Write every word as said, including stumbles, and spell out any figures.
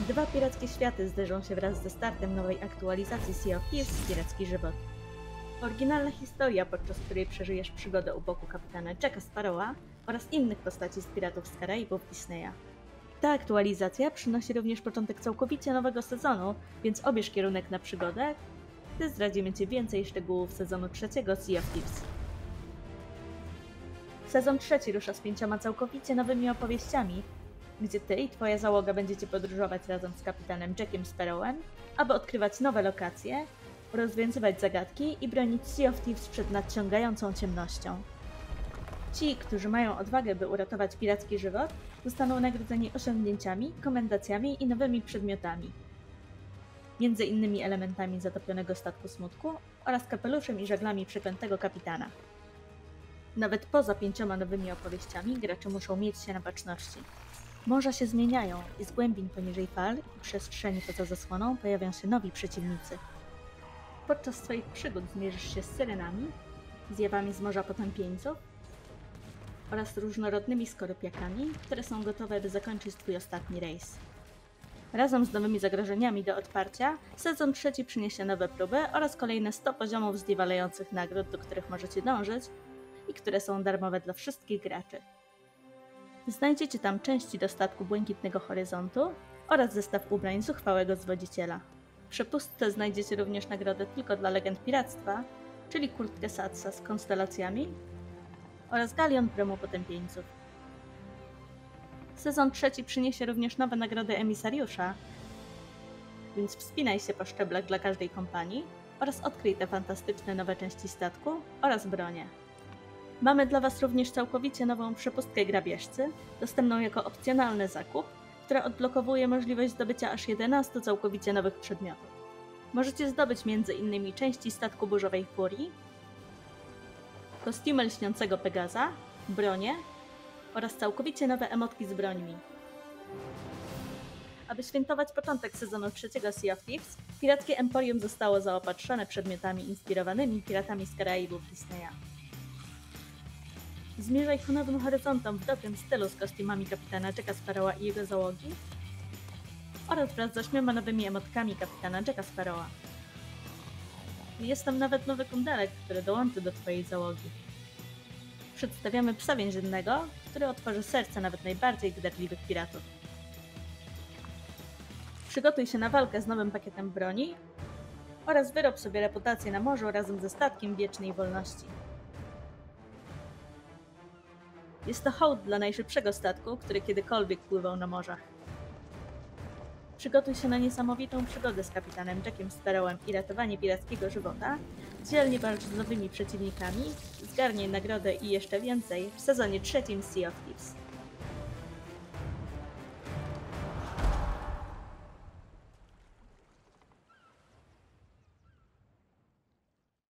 Dwa pirackie światy zderzą się wraz ze startem nowej aktualizacji Sea of Thieves Piracki Żywot. Oryginalna historia, podczas której przeżyjesz przygodę u boku kapitana Jacka Sparrowa oraz innych postaci z Piratów z Karaibów Disneya. Ta aktualizacja przynosi również początek całkowicie nowego sezonu, więc obierz kierunek na przygodę, gdy zdradzimy Ci więcej szczegółów sezonu trzeciego Sea of Thieves. Sezon trzeci rusza z pięcioma całkowicie nowymi opowieściami, gdzie Ty i Twoja załoga będziecie podróżować razem z kapitanem Jackiem Sparrowem, aby odkrywać nowe lokacje, rozwiązywać zagadki i bronić Sea of Thieves przed nadciągającą ciemnością. Ci, którzy mają odwagę, by uratować piracki żywot, zostaną nagrodzeni osiągnięciami, komendacjami i nowymi przedmiotami. Między innymi elementami zatopionego statku smutku oraz kapeluszem i żaglami przeklętego kapitana. Nawet poza pięcioma nowymi opowieściami gracze muszą mieć się na baczności. Morza się zmieniają i z głębin poniżej fal i przestrzeni poza zasłoną pojawią się nowi przeciwnicy. Podczas swoich przygód zmierzysz się z syrenami, zjawami z Morza Potępieńców oraz różnorodnymi skorypiakami, które są gotowe, by zakończyć Twój ostatni rejs. Razem z nowymi zagrożeniami do odparcia, sezon trzeci przyniesie nowe próby oraz kolejne sto poziomów zniewalających nagród, do których możecie dążyć i które są darmowe dla wszystkich graczy. Znajdziecie tam części do statku Błękitnego Horyzontu oraz zestaw ubrań zuchwałego zwodziciela. W przepustce znajdziecie również nagrodę tylko dla legend piractwa, czyli kurtkę Satsa z konstelacjami oraz galion promu potępieńców. Sezon trzeci przyniesie również nowe nagrody emisariusza, więc wspinaj się po szczeblach dla każdej kompanii oraz odkryj te fantastyczne nowe części statku oraz bronie. Mamy dla Was również całkowicie nową przepustkę Grabieżcy, dostępną jako opcjonalny zakup, która odblokowuje możliwość zdobycia aż jedenastu całkowicie nowych przedmiotów. Możecie zdobyć m.in. części statku Burzowej Furii, kostiumy lśniącego Pegaza, bronie oraz całkowicie nowe emotki z brońmi. Aby świętować początek sezonu trzeciego Sea of Thieves, Pirackie Emporium zostało zaopatrzone przedmiotami inspirowanymi Piratami z Karaibów Disneya. Zmierzaj ku nowym horyzontom w dobrym stylu z kostiumami kapitana Jacka Sparrowa i jego załogi oraz wraz z ośmioma nowymi emotkami kapitana Jacka Sparrowa. Jest tam nawet nowy kundelek, który dołączy do Twojej załogi. Przedstawiamy psa więziennego, który otworzy serce nawet najbardziej wydatliwych piratów. Przygotuj się na walkę z nowym pakietem broni oraz wyrob sobie reputację na morzu razem ze statkiem Wiecznej Wolności. Jest to hołd dla najszybszego statku, który kiedykolwiek pływał na morzach. Przygotuj się na niesamowitą przygodę z kapitanem Jackiem Sparrowem i ratowanie pirackiego żywota, dzielnie walcz z nowymi przeciwnikami, zgarnij nagrodę i jeszcze więcej w sezonie trzecim Sea of Thieves.